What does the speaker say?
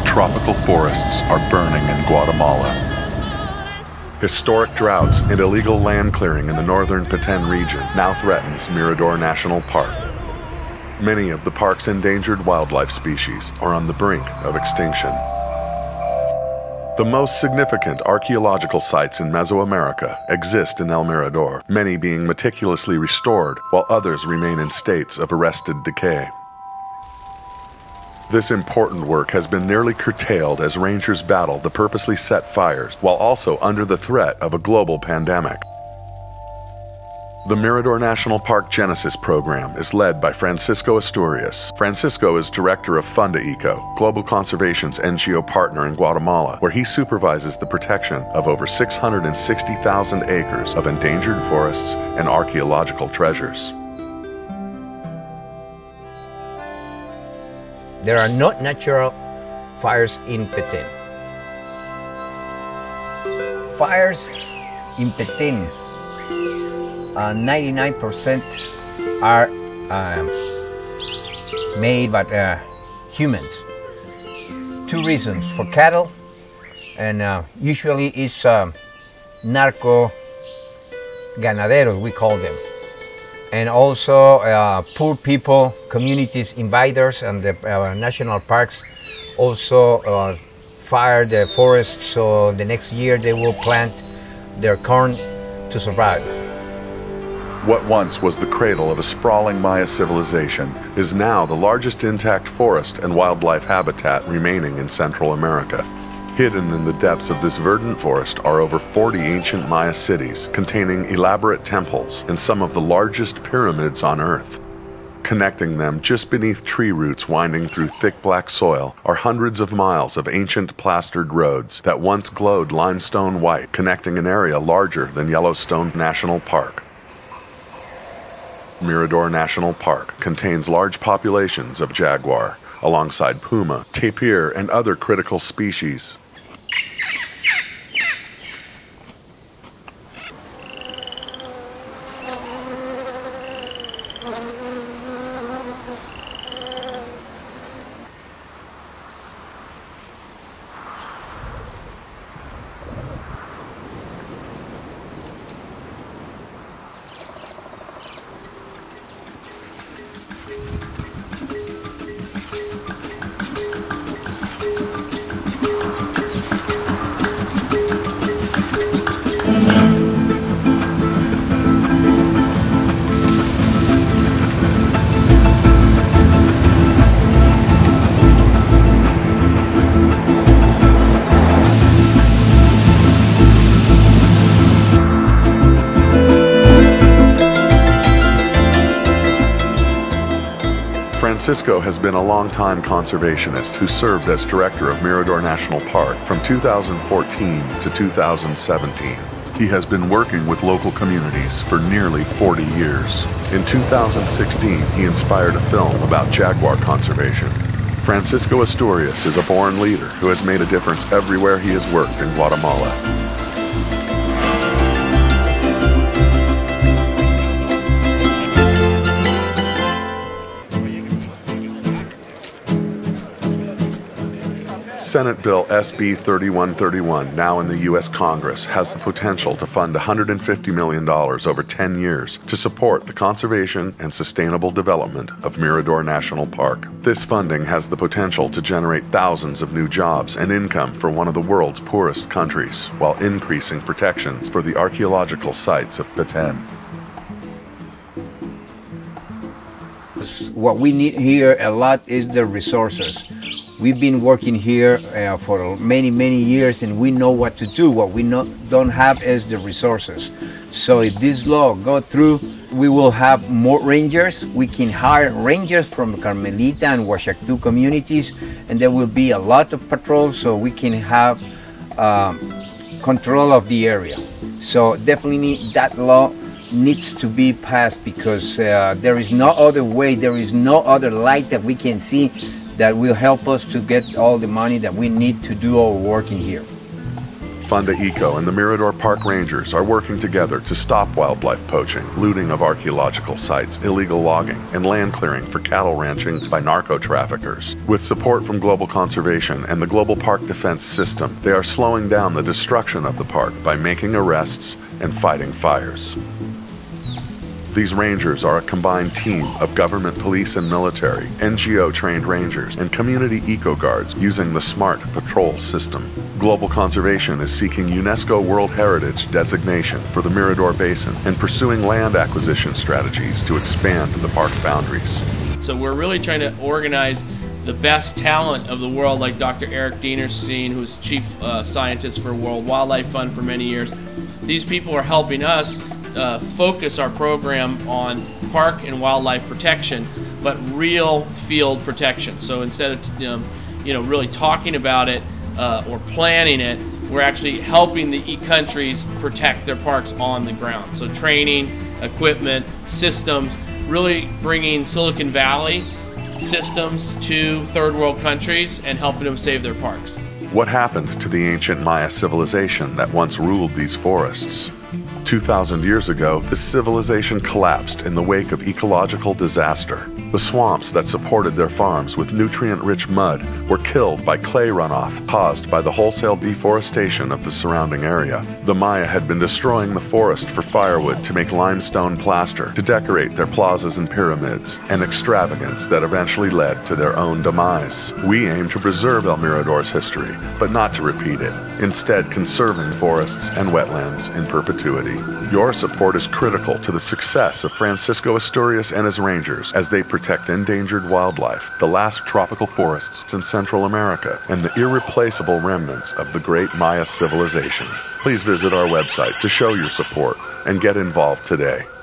tropical forests are burning in Guatemala. Historic droughts and illegal land clearing in the northern Petén region now threatens Mirador National Park. Many of the park's endangered wildlife species are on the brink of extinction. The most significant archaeological sites in Mesoamerica exist in El Mirador, many being meticulously restored, while others remain in states of arrested decay. This important work has been nearly curtailed as rangers battle the purposely set fires, while also under the threat of a global pandemic. The Mirador National Park Genesis program is led by Francisco Asturias. Francisco is director of Fundaeco, Global Conservation's NGO partner in Guatemala, where he supervises the protection of over 660,000 acres of endangered forests and archaeological treasures. There are no natural fires in Petén. Fires in Petén, 99% are made by humans. Two reasons: for cattle, and usually it's narco ganaderos, we call them. And also poor people, communities, invaders, and the national parks also fire the forest, so the next year they will plant their corn to survive. What once was the cradle of a sprawling Maya civilization is now the largest intact forest and wildlife habitat remaining in Central America. Hidden in the depths of this verdant forest are over 40 ancient Maya cities containing elaborate temples and some of the largest pyramids on Earth. Connecting them just beneath tree roots winding through thick black soil are hundreds of miles of ancient plastered roads that once glowed limestone white, connecting an area larger than Yellowstone National Park. Mirador National Park contains large populations of jaguar, alongside puma, tapir, and other critical species. Francisco has been a long-time conservationist who served as director of Mirador National Park from 2014 to 2017. He has been working with local communities for nearly 40 years. In 2016, he inspired a film about jaguar conservation. Francisco Asturias is a born leader who has made a difference everywhere he has worked in Guatemala. Senate Bill SB 3131, now in the U.S. Congress, has the potential to fund $150 million over 10 years to support the conservation and sustainable development of Mirador National Park. This funding has the potential to generate thousands of new jobs and income for one of the world's poorest countries, while increasing protections for the archaeological sites of Petén. What we need here a lot is the resources. We've been working here for many years, and we know what to do. What we don't have is the resources. So if this law goes through, we will have more rangers. We can hire rangers from Carmelita and Huachactu communities, and there will be a lot of patrols, so we can have control of the area. So definitely that law needs to be passed, because there is no other way, there is no other light that we can see that will help us to get all the money that we need to do our work in here. Fundaeco and the Mirador Park Rangers are working together to stop wildlife poaching, looting of archaeological sites, illegal logging, and land clearing for cattle ranching by narco traffickers. With support from Global Conservation and the Global Park Defense System, they are slowing down the destruction of the park by making arrests and fighting fires. These rangers are a combined team of government, police, and military, NGO-trained rangers, and community eco-guards using the SMART patrol system. Global Conservation is seeking UNESCO World Heritage designation for the Mirador Basin and pursuing land acquisition strategies to expand the park boundaries. So we're really trying to organize the best talent of the world, like Dr. Eric Dienerstein, who's chief scientist for World Wildlife Fund for many years. These people are helping us focus our program on park and wildlife protection, but real field protection. So instead of really talking about it or planning it, we're actually helping the countries protect their parks on the ground. So training, equipment, systems, really bringing Silicon Valley systems to third world countries and helping them save their parks. What happened to the ancient Maya civilization that once ruled these forests? 2,000 years ago, this civilization collapsed in the wake of ecological disaster. The swamps that supported their farms with nutrient-rich mud were killed by clay runoff caused by the wholesale deforestation of the surrounding area. The Maya had been destroying the forest for firewood to make limestone plaster to decorate their plazas and pyramids, an extravagance that eventually led to their own demise. We aim to preserve El Mirador's history, but not to repeat it, instead conserving forests and wetlands in perpetuity. Your support is critical to the success of Francisco Asturias and his rangers as they protect endangered wildlife, the last tropical forests in Central America, and the irreplaceable remnants of the great Maya civilization. Please visit our website to show your support and get involved today.